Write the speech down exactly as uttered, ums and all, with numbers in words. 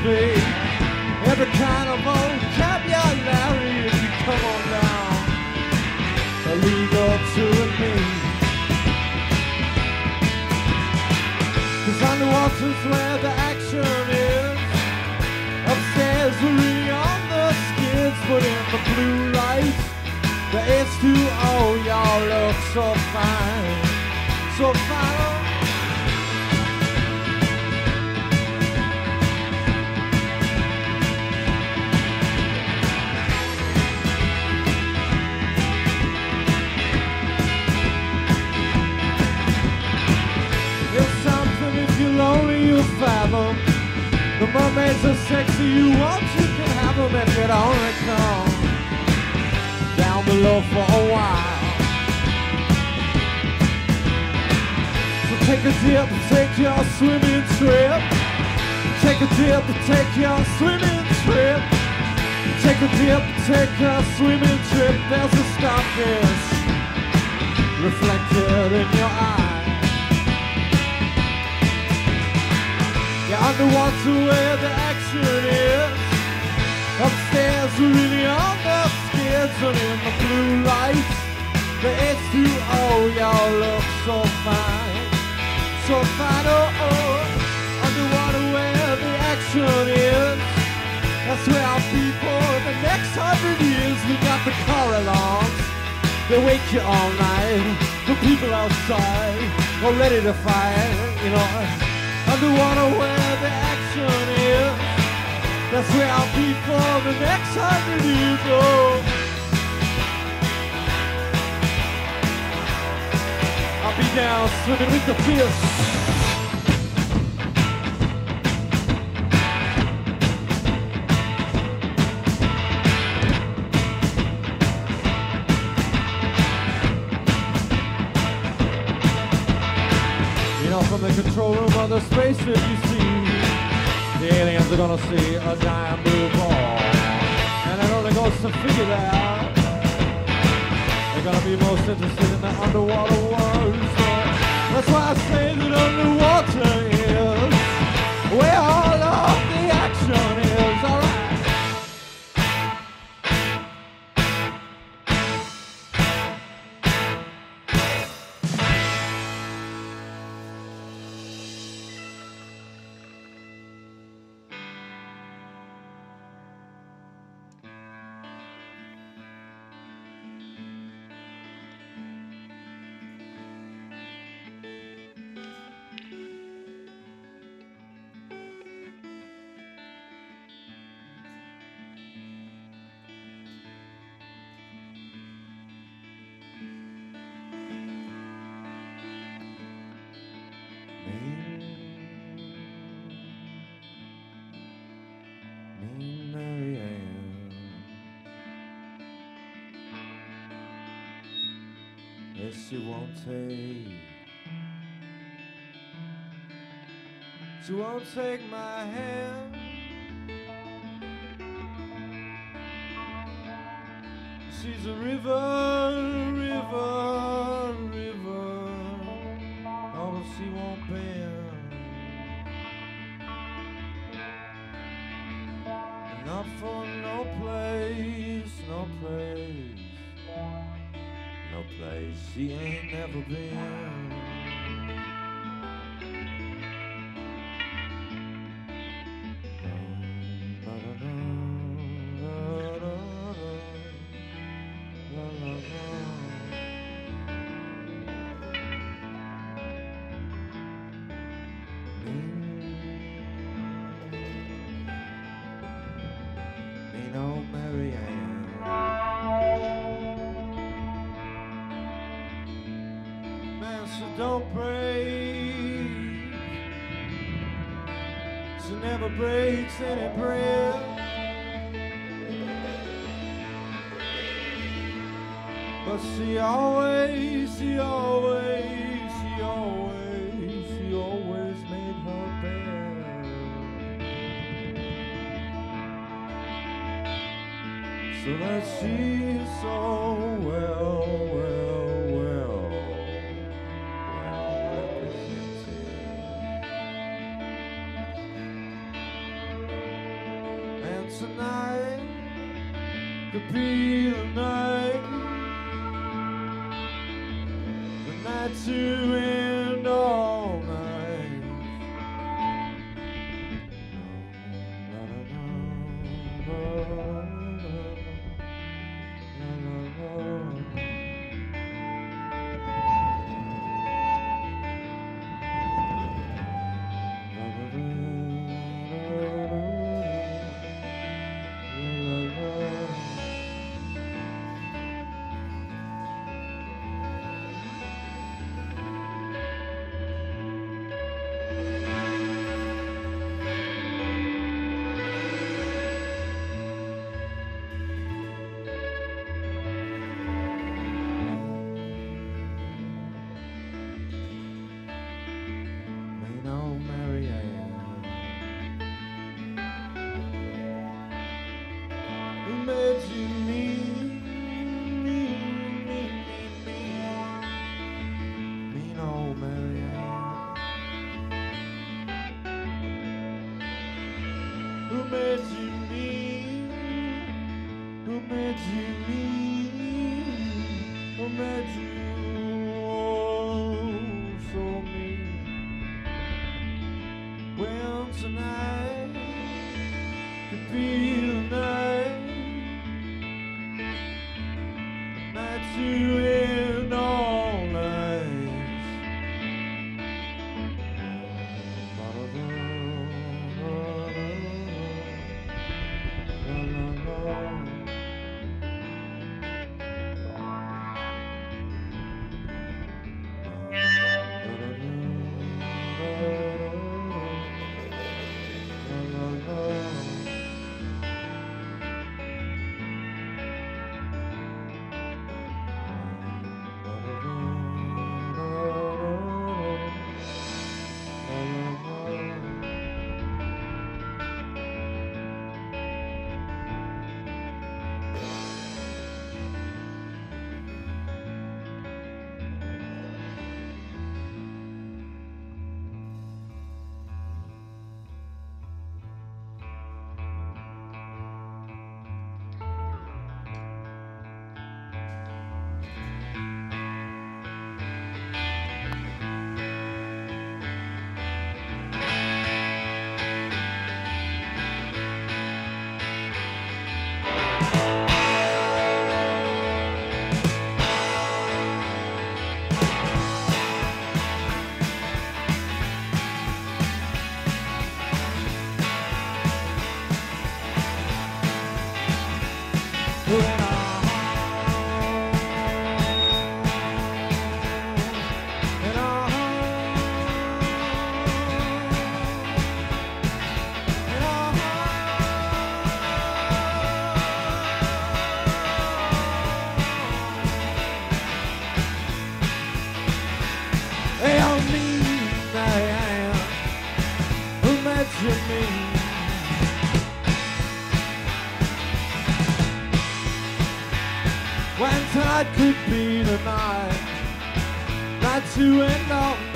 speak every kind of vocabulary. If you come on down, illegal to me. Cause underwater's where the action is. Upstairs we're really on the skids, but in the blue light, the H two O, y'all look so fine, so fine. Lonely you'll fathom. The mermaids are sexy, you want, you can have them if you'd only come down below for a while. So take a dip, take your swimming trip. Take a dip, take your swimming trip. Take a dip, take your swimming trip. There's a starfish reflected in your eye. You're underwater where the action is. Upstairs we're really on the skids, and in the blue light, the H two O, y'all look so fine, so fine, oh oh. Underwater where the action is, that's where I'll be for the next hundred years. We got the Corralons, they wake you all night. The people outside are ready to fight, you know. Underwater where the action is, that's where I'll be for the next hundred years. Oh, I'll be down swimming with the fish. From the control room of the spaceship, you see the aliens are gonna see a giant blue ball, and it only goes to figure that they're gonna be most interested in the underwater world. So that's why I say that underwater is where all of the action is. All right. She won't take, she won't take my hand. She's a river, river, river, although she won't bend. Not for no place, no place, no place she ain't never been. Don't break, she never breaks any bread. But she always, she always, she always, she always made her bed. So that she's so well, well, well. could be the night, the night to end all night. Who made you mean? Who made you mean? Who made you oh, so mean? Well, tonight could be the night, night to end all nights. When tonight could be the night, night to end all